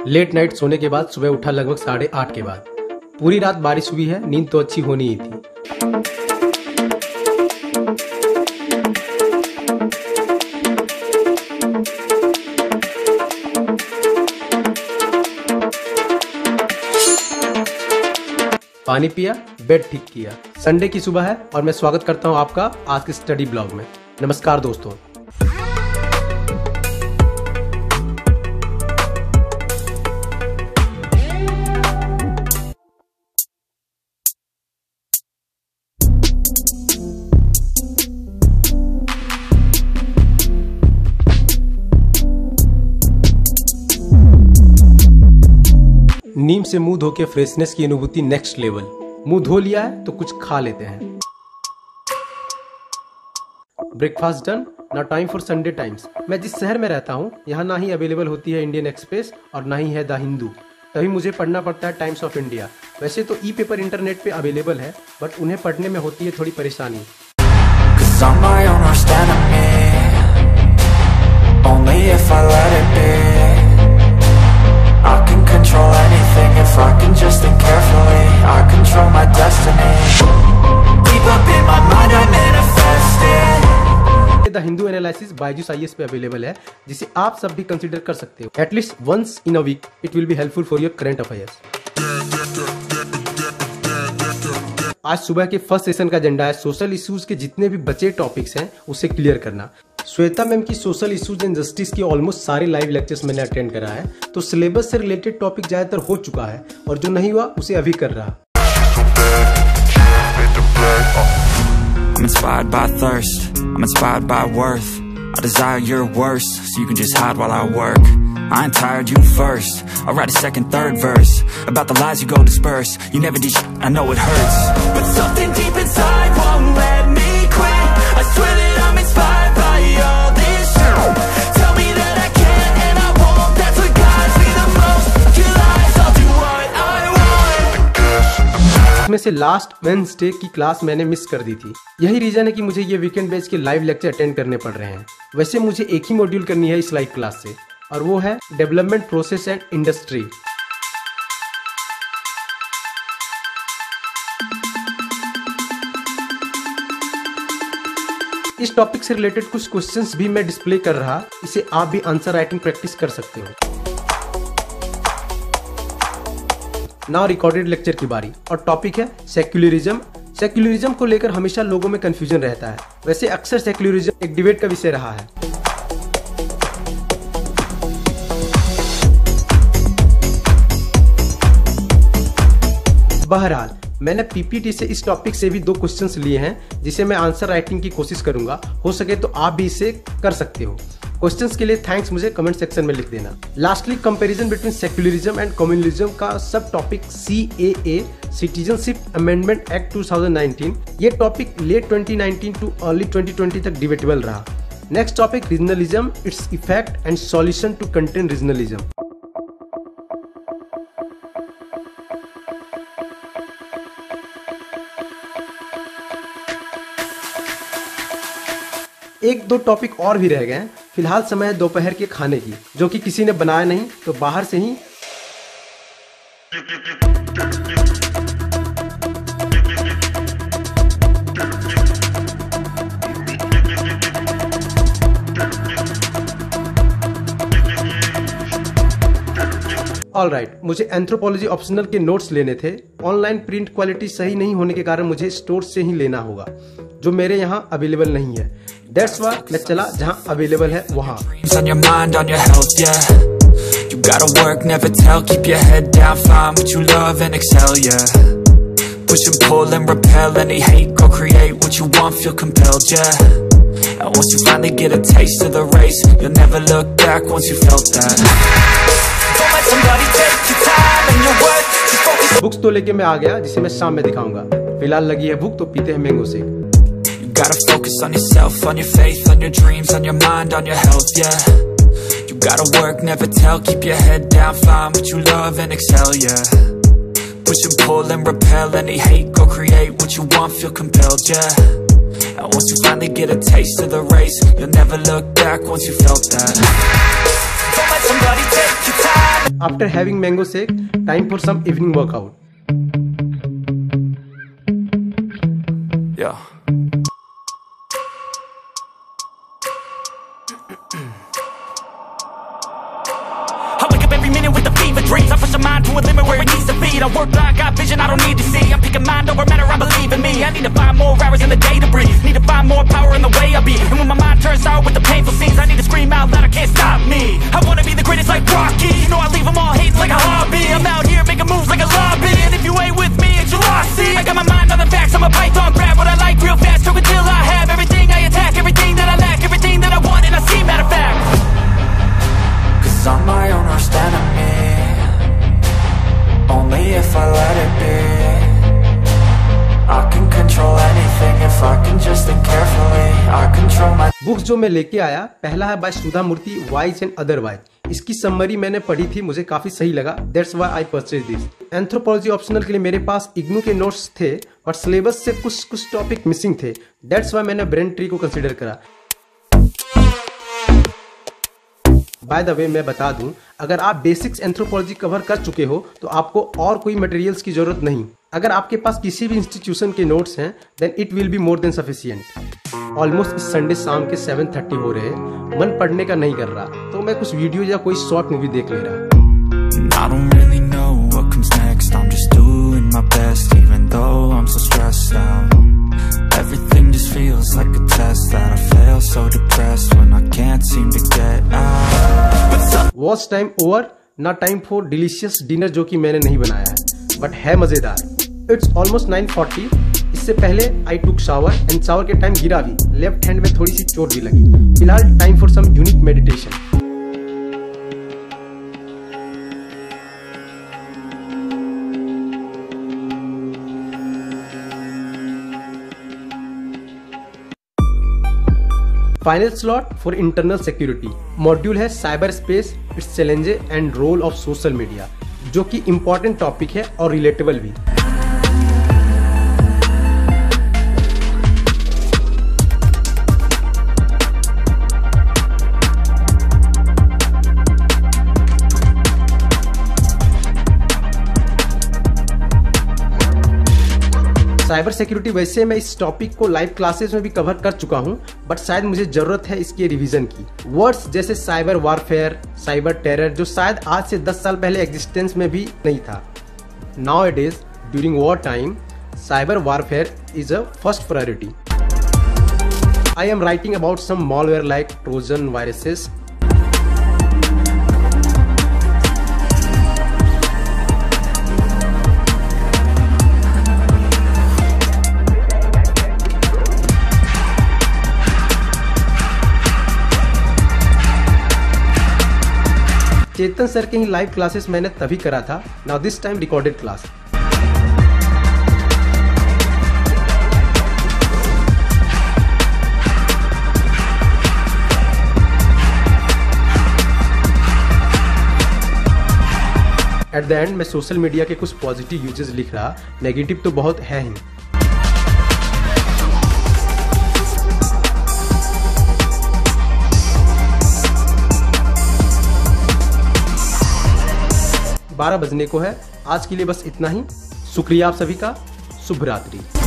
Late night सोने के बाद सुबह उठा लगभग 8:30 के बाद। पूरी रात बारिश हुई है, नींद तो अच्छी होनी ही थी। पानी पिया, बेड ठीक किया। संडे की सुबह है और मैं स्वागत करता हूं आपका आज के स्टडी ब्लॉग में। नमस्कार दोस्तों। नीम से मुंह धो के फ्रेशनेस की अनुभूति नेक्स्ट लेवल। मुंह धो लिया है तो कुछ खा लेते हैं। Breakfast done, now time for Sunday Times. मैं जिस शहर में रहता हूँ यहाँ ना ही अवेलेबल होती है इंडियन एक्सप्रेस और ना ही है द हिंदू, तभी मुझे पढ़ना पड़ता है टाइम्स ऑफ इंडिया। वैसे तो ई पेपर इंटरनेट पे अवेलेबल है, बट उन्हें पढ़ने में होती है थोड़ी परेशानी। I can control anything if I can just think carefully. I control my destiny. Deep up in my mind I manifest it. The Hindu analysis Byju's IAS पे अवेलेबल है, जिसे आप सब भी कंसीडर कर सकते हो। At least once in a week it will be helpful for your current affairs. आज सुबह के फर्स्ट सेशन का एजेंडा है सोशल इश्यूज के जितने भी बचे टॉपिक्स हैं उसे क्लियर करना। श्वेता मैम की सोशल इश्यूज एंड जस्टिस की ऑलमोस्ट सारे लाइव लेक्चर्स मैंने अटेंड करा है, तो सिलेबस से रिलेटेड टॉपिक ज्यादातर हो चुका है और जो नहीं हुआ उसे अभी कर रहा। I'm inspired by thirst, I'm inspired by worth. I desire your worst, so you can just hide while I work. I ain't tired, you first. I'll write a second, third verse about the lies you go disperse. You never did shit, I know it hurts, but something deep inside won't let me quit. I swear that I'm inspired by all this shit. Tell me that I can and I won't. That's what guides me the most. Your lies, I'll do what I want. इसमें से last Wednesday की class मैंने miss कर दी थी। यही reason है कि मुझे ये वीकेंड बैच के लाइव लेक्चर अटेंड करने पड़ रहे हैं। वैसे मुझे एक ही मॉड्यूल करनी है इस लाइव क्लास से, और वो है डेवलपमेंट प्रोसेस एंड इंडस्ट्री। इस टॉपिक से रिलेटेड कुछ क्वेश्चंस भी मैं डिस्प्ले कर रहा, इसे आप भी आंसर राइटिंग प्रैक्टिस कर सकते हो। नाउ रिकॉर्डेड लेक्चर की बारी, और टॉपिक है सेक्युलरिज्म। सेक्युलरिज्म को लेकर हमेशा लोगों में कंफ्यूजन रहता है। वैसे अक्सर सेक्युलरिज्म एक डिबेट का विषय रहा है। बहरहाल मैंने पीपीटी से इस टॉपिक से भी 2 क्वेश्चंस लिए हैं, जिसे मैं आंसर राइटिंग की कोशिश करूंगा। हो सके तो आप भी इसे कर सकते हो। क्वेश्चंस के लिए थैंक्स मुझे कमेंट सेक्शन में लिख देना। Lastly comparison between secularism and communalism का सब topic CAA citizenship amendment act 2019। ये टॉपिक लेट 2019 टू अर्ली 2020 तक डिबेटेबल रहा। Next topic regionalism, its effect and solution to contain regionalism. एक 2 टॉपिक और भी रह गए हैं। फिलहाल समय है दोपहर के खाने की, जो कि किसी ने बनाया नहीं तो बाहर से ही। ऑलराइट, मुझे एंथ्रोपोलॉजी ऑप्शनल के नोट्स लेने थे। ऑनलाइन प्रिंट क्वालिटी सही नहीं होने के कारण मुझे स्टोर से ही लेना होगा, जो मेरे यहाँ अवेलेबल नहीं है। That's why मैं चला जहाँ अवेलेबल है वहाँ। On your mind, on your health, yeah. You gotta work, never tell. Keep your head down, find what you love and excel, yeah. Push and pull and repel any hate. Go create what you want, feel compelled, yeah. And once you finally get a taste of the race, you'll never look back once you felt that. Don't let somebody take your time and your worth. Just focus. Books तो लेके मैं आ गया, जिसे मैं शाम में दिखाऊंगा। फिलहाल लगी है भूख, तो पीते हैं mango shake. Gotta focus on yourself, on your faith, on your dreams, on your mind, on your health, yeah. You gotta work, never tell. Keep your head down, find what you love and excel, yeah. Push and pull and repel any hate. Go create what you want, feel compelled, yeah. And once you finally get a taste of the race, you'll never look back once you felt that. Don't let somebody take your time After having mango shake, time for some evening workout. Yeah. I wake up every minute with the fever dreams. I push my mind to a limit where it needs to be. I work blind, got vision I don't need to see. I'm picking mind over matter, I believe in me. I need to find more hours in the day to breathe. Need to find more power in the way I be. And when my mind turns sour with the painful scenes, I need to scream out loud, I can't stop me. I wanna be the greatest like Rocky. You know I leave them all hating like a hobby. I'm out here making moves like a lobby. And if you ain't with me, it's your loss, see. I got my mind on the facts, I'm a python. Grab what I like real fast, choke until I have everything I attack. Everything that I lack, everything that I want, and I see, matter of fact. Cause I'm my own worst enemy. Only if I let it be. I can control anything if I can just think carefully. I control my books जो मैं लेके आया, पहला है by Sudha Murty, wise and otherwise. इसकी summary मैंने पढ़ी थी, मुझे काफी सही लगा, that's why I purchase this. Anthropology optional के लिए मेरे पास इग्नू के नोट्स थे, बट सिलेबस से कुछ टॉपिक मिसिंग थे, दैट्स व्हाई मैंने ब्रेन ट्री को कंसीडर करा। बाय द वे मैं बता दूं, अगर आप बेसिक्स एंथ्रोपोलॉजी कवर कर चुके हो तो आपको और कोई मटेरियल्स की जरूरत नहीं। अगर आपके पास किसी भी इंस्टीट्यूशन के नोट्स हैं then it will be more than sufficient. Almost इस संडे शाम के 7:30 हो रहे हैं, मन पढ़ने का नहीं कर रहा, तो मैं कुछ वीडियो या कोई शॉर्ट मूवी देख ले रहा। I don't really know what comes next. I'm just doing my best, even though I'm so stressed out. Everything just feels like a test that I fail, so depressed when I can't seem to get out. Watch time over, ना time for delicious dinner जो कि मैंने नहीं बनाया है, but है मजेदार। It's almost 9:40। इससे पहले I took shower and shower के टाइम गिरा भी, लेफ्ट हैंड में थोड़ी सी चोट भी लगी। फिलहाल time for some unique meditation. Final slot for internal security module है cyber space, its challenges and role of social media, जो कि इंपॉर्टेंट टॉपिक है और रिलेटेबल भी। साइबर सिक्योरिटी वैसे मैं इस टॉपिक को लाइव क्लासेस में भी कवर कर चुका हूं, बट शायद मुझे जरूरत है इसके रिवीजन की। वर्ड्स जैसे साइबर वारफेयर, साइबर टेरर, जो शायद आज से 10 साल पहले एग्जिस्टेंस में भी नहीं था। Nowadays during war time cyber warfare is a first priority. I am writing about some malware like Trojan viruses. Chetan sir के ही लाइव क्लासेस मैंने तभी करा था, now this time recorded class. At the end मैं सोशल मीडिया के कुछ positive uses लिख रहा, नेगेटिव तो बहुत है ही। बारह बजने को है, आज के लिए बस इतना ही। शुक्रिया आप सभी का, शुभ रात्रि।